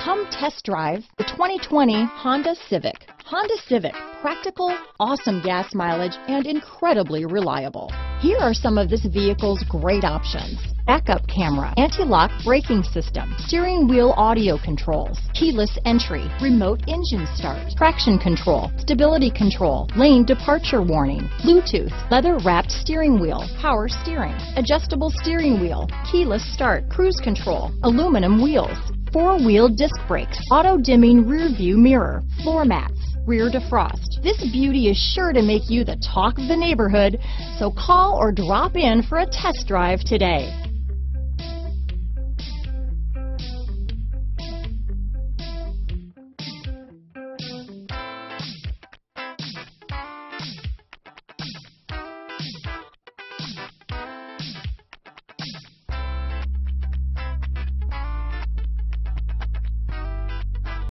Come test drive the 2020 Honda Civic. Honda Civic, practical, awesome gas mileage, and incredibly reliable. Here are some of this vehicle's great options: backup camera, anti-lock braking system, steering wheel audio controls, keyless entry, remote engine start, traction control, stability control, lane departure warning, Bluetooth, leather-wrapped steering wheel, power steering, adjustable steering wheel, keyless start, cruise control, aluminum wheels, four-wheel disc brakes, auto-dimming rear-view mirror, floor mats, rear defrost. This beauty is sure to make you the talk of the neighborhood, so call or drop in for a test drive today.